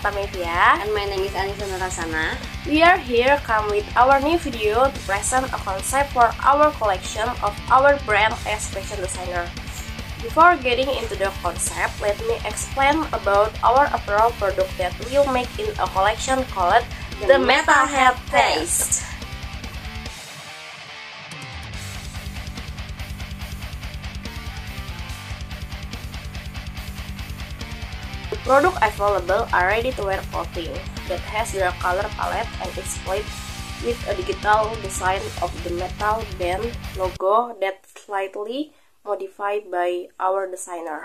Artamevia. And my name is Anissa Nurasana. We are here come with our new video to present a concept for our collection of our brand as fashion designer. Before getting into the concept, let me explain about our apparel product that we'll make in a collection called the Metalhead Taste. The product available are ready-to-wear clothing that has their color palette and is displayed with a digital design of the metal band logo that slightly modified by our designer.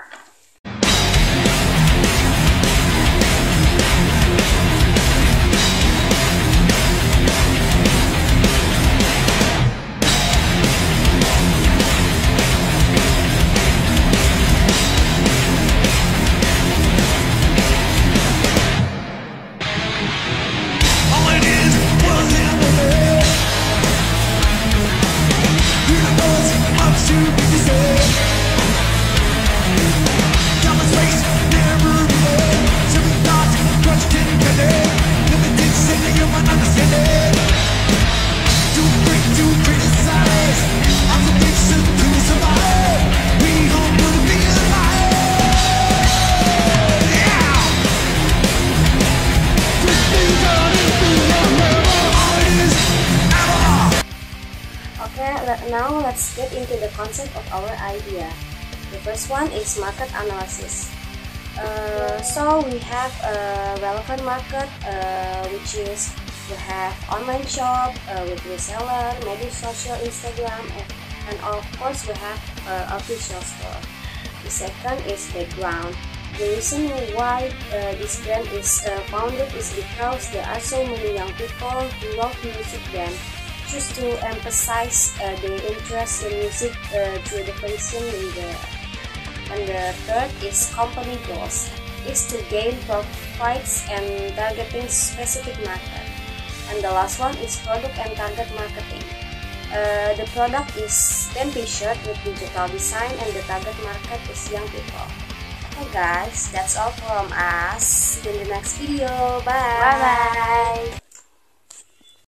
Now let's get into the concept of our idea. The first one is market analysis. So we have a relevant market, which is we have online shop with reseller, maybe social Instagram, and of course we have official store. The second is background. The reason why this brand is founded is because there are so many young people who love music then choose to emphasize their interest in music through the fashion media. And the third is company goals, is to gain profits and targeting specific market. And the last one is product and target marketing. The product is 10 t-shirt with digital design and the target market is young people. Okay guys, that's all from us. See you in the next video. Bye. Bye bye.